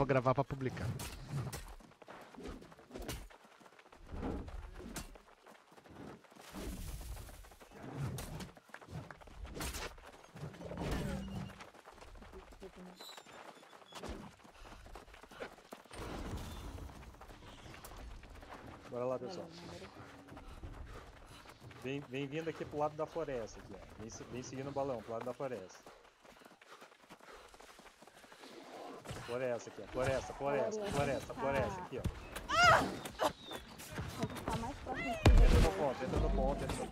vou gravar pra publicar. Bora lá, pessoal. Vem vindo aqui pro lado da floresta. Aqui, ó. Vem seguindo o balão pro lado da floresta. Floresta aqui, ó. Floresta aqui, ó. Entra no ponto. Entra no ponto. Entra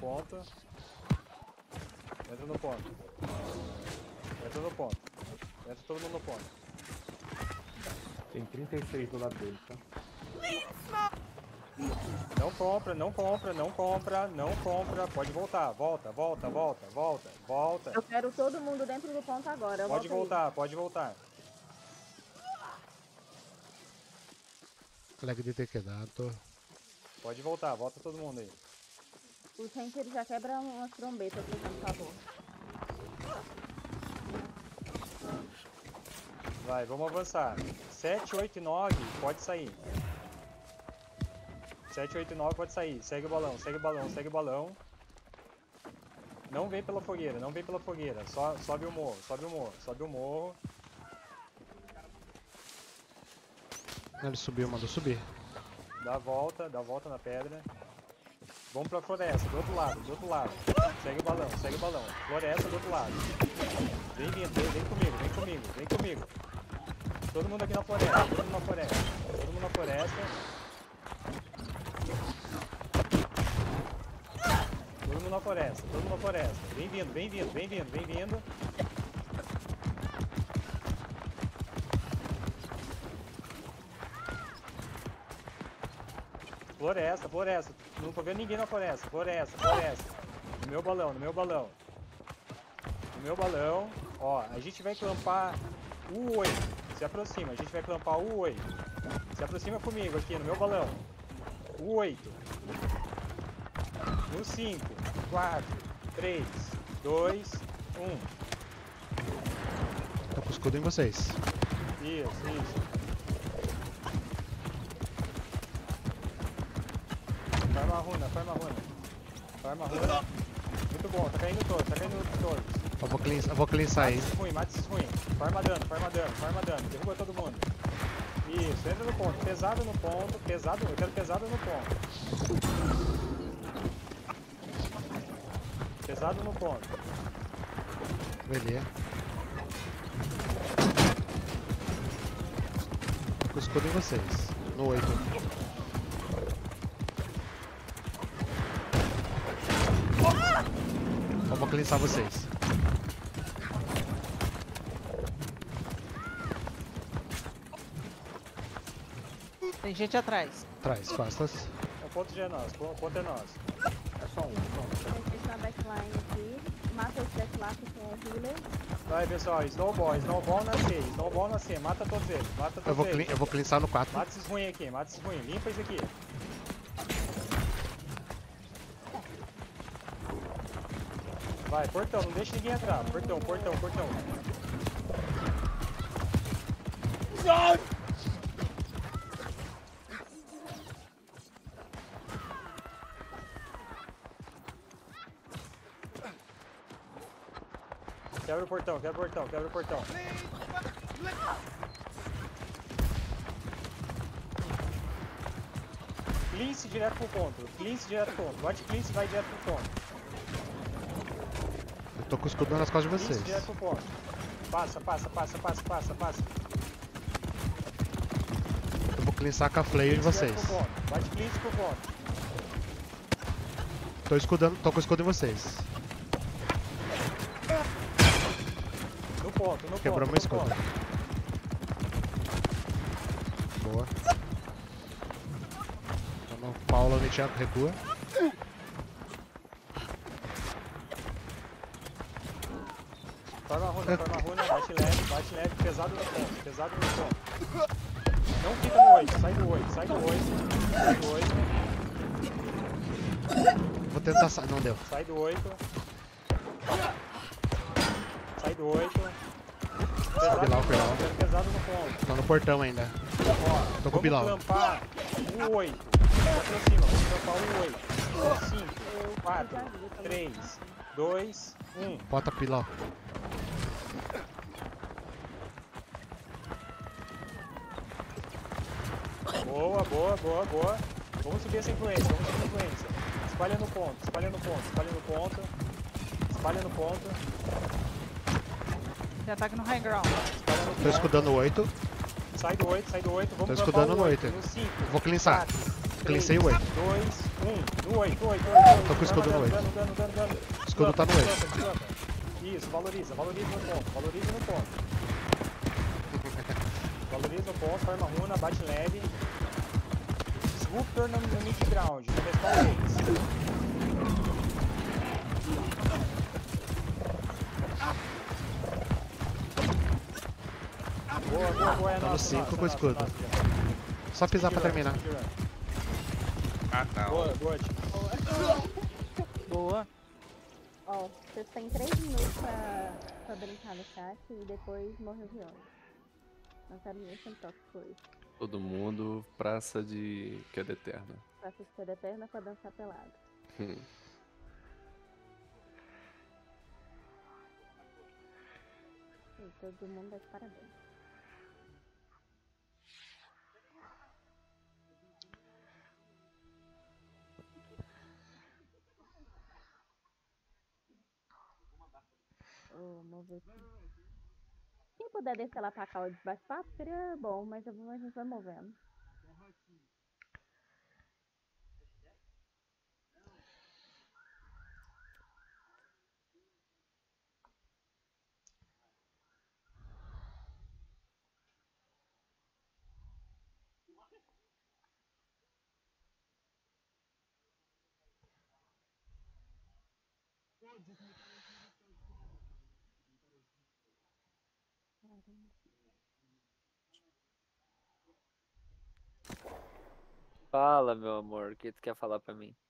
todo mundo no ponto. Tem 36 do lado dele, tá? Não compra. Pode voltar. Volta. Eu quero todo mundo dentro do ponto agora. Pode voltar. Lag detectado. Pode voltar, volta todo mundo aí. O Sensei já quebra umas trombetas, por favor. Vai, vamos avançar. 7, 8 e 9, pode sair. 7, 8 e 9 pode sair. Segue o balão. Não vem pela fogueira. Só sobe o morro. Ele subiu, mandou subir. Dá a volta na pedra. Vamos pra floresta, do outro lado. Segue o balão. Floresta do outro lado. Vem comigo. Todo mundo aqui na floresta. Vem vindo. Floresta. Não tô vendo ninguém na floresta. Floresta. No meu balão. Ó, a gente vai clampar o 8. Se aproxima, a gente vai clampar o 8. Se aproxima comigo aqui no meu balão. O 8. No 5, 4, 3, 2, 1. Tô com o escudo em vocês. Isso. Farma runa. Muito bom, tá caindo todos. Eu vou cleansar aí. Mata esses ruins. Farma dano. Derruba todo mundo. Isso, entra no ponto. Pesado, eu quero pesado no ponto. Pesado no ponto. Beleza. Tô com o escudo em vocês. No 8. Vou cleansar vocês. Tem gente atrás. Atrás, costas. O ponto já é nosso. É só um. Vocês na backline aqui. Mata os backline com o healer. Vai, pessoal. Snowball na C. Mata todos eles. Eu vou cleansar no 4. Mata esses ruins aqui. Limpa isso aqui. Vai, portão. Não deixa ninguém entrar. Portão. Quebra o portão. Cleanse direto pro ponto. Bate cleanse e vai direto pro ponto. Eu tô com o escudo nas costas de vocês. Cleanse direto pro ponto. Passa. Eu vou cleansar com a flare de vocês. Bate cleanse pro ponto. Tô com o escudo em vocês. No ponto. Quebrou meu escudo. Boa. Então, Paulo, Nitiaco, recua. Forma a runa, bate leve, pesado no ponto. Não fica no 8, sai do 8. Vou tentar sair, não deu. Sai do 8. Pesado Bilal, no cuidado. ponto, quero pesado no ponto. Tô no portão ainda. Ó, Tô com o Bilal. Vamos clampar o 8. Vai pra cima, vamos clampar o 8. 5, 4, 3, 2, 1. Bota Bilal. Boa, boa, boa, boa. Vamos subir essa influência, vamos subir a influência. Espalha no ponto, espalha no ponto, espalha no ponto. Espalha no ponto, Tem ataque no high ground. espalha no Tô ponto. escudando 8. Sai do 8, sai do 8. Vamos Tô clampar escudando o no 8. 8. No 5. Vou cleansar. 4, Cleansei o 3, 8. 2, 1. No 8, 8, 8. Tô com o escudo no 8. Dano. O escudo tá no 8. Isso, valoriza no ponto, valoriza no ponto. Valoriza o ponto, forma runa, bate leve. Swooper no mid-ground, no respawn base. Boa, é Tá no nossa, 5 nossa, com o escudo. nossa. Só pisar pra terminar. Ah, não. Boa, God. Boa. Ó, vocês têm 3 minutos pra brincar no chat e depois morre o Viola. Não quero nem sentar com isso. Todo mundo, praça de Queda Eterna. Pra assistir a Eterna pra dançar pelado. Hum. E todo mundo dá de parabéns. Vamos ver aqui. Quem puder descer lá pra cá de bate-papo seria bom, mas a gente vai movendo. Fala, meu amor, o que tu quer falar pra mim?